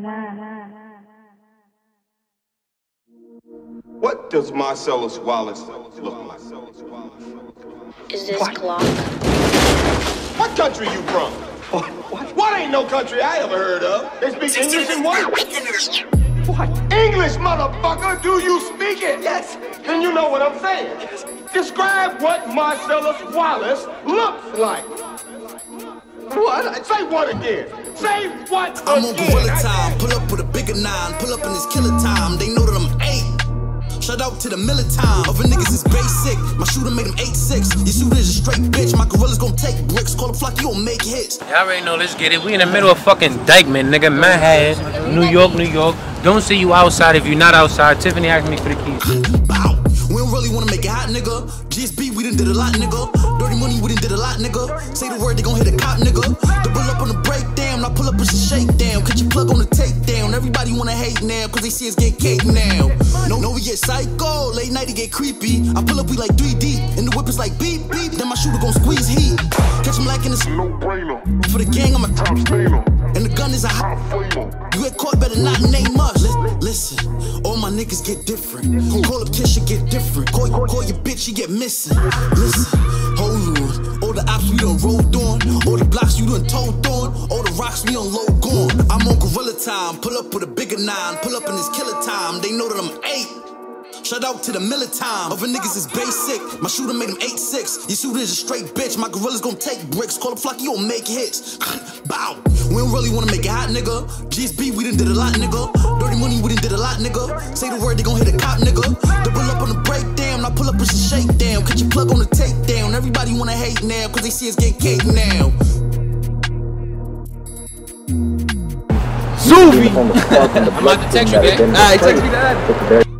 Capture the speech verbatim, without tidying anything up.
What does Marcellus Wallace look like? Is this What? clock? What country you from? What? What? What ain't no country I ever heard of? They speak English and what? What? English, motherfucker! Do you speak it? Yes. Then you know what I'm saying. Yes. Describe what Marcellus Wallace looks like. What? Say what again? Say what again? I'm on gorilla time, pull up with a bigger nine, pull up in this killer time. They know that I'm eight. Shout out to the militime. Other niggas is basic. My shooter made him eight six. Your shooter is a straight bitch. My gorilla's gon' take bricks. Call a flock, you gon' make hits. Y'all already know, let's get it. We in the middle of fucking Dykeman, nigga. Manhattan, New York, New York. Don't see you outside if you're not outside. Tiffany asked me for the keys. Bow. We don't really wanna make it hot, nigga. G S B, we done did a lot, nigga. Dirty money, we done did a lot, nigga. Say the word, they gon' hit a cop, nigga. The pull up on the breakdown, I pull up with some shakedown. Cut your plug on the takedown. Everybody wanna hate now, cause they see us get cake now. No, no, we get psycho. Late night, it get creepy. I pull up, we like three deep. And the whip is like beep, beep. Then my shooter gon' squeeze heat. Catch him like in this no-brainer. For the gang, I'm a top stainer. And the gun is a hot flamer. You get caught, better not name us. Listen, all my niggas get different. Call up Tisha, get different. Call, call your bitch, she get missing. Listen, hold on. All the ops we done rolled on. All the blocks you done told on. All the rocks we on low gone. I'm on gorilla time. Pull up with a bigger nine. Pull up in this killer time. They know that I'm eight. Shout out to the militime. Other niggas is basic. My shooter made him eight six. Your shooter is a straight bitch. My gorilla's gon' take bricks. Call a flock, you gon' make hits. Bow. We don't really wanna make it hot, nigga. G S B, we done did a lot, nigga. Dirty money, we done did a lot, nigga. Say the word, they gon' hit a cop, nigga. They pull up on the breakdown. I pull up with some shakedown. Cut your plug on the takedown. Everybody wanna hate now, cause they see us get cake now. Zuby! I'm about to text you, gang. Alright, text me that.